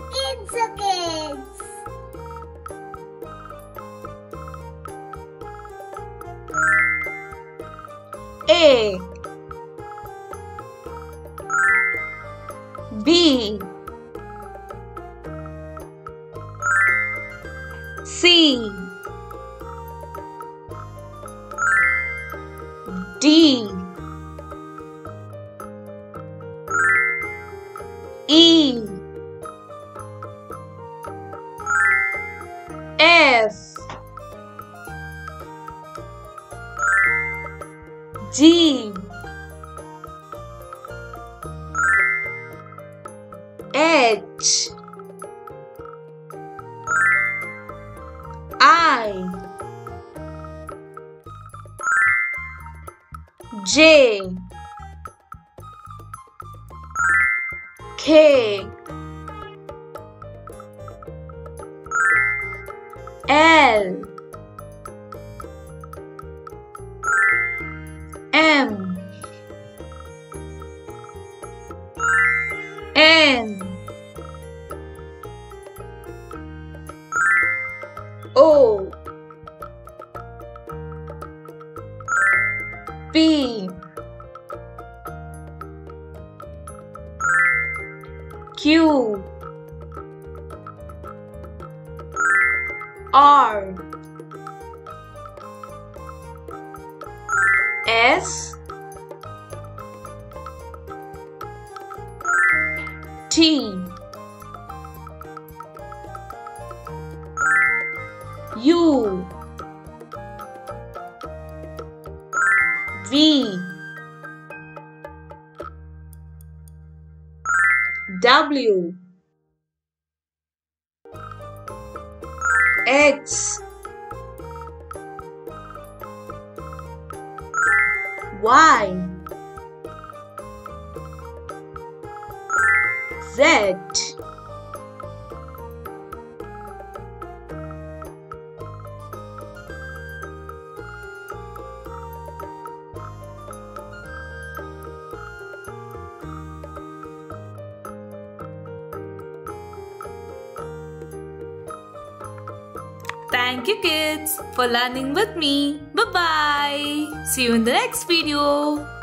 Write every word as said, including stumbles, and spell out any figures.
Kidzo kids. A B C D E F G H I J K L M N O P Q R S T U V W X Y Z Thank you kids for learning with me. Bye bye. See you in the next video.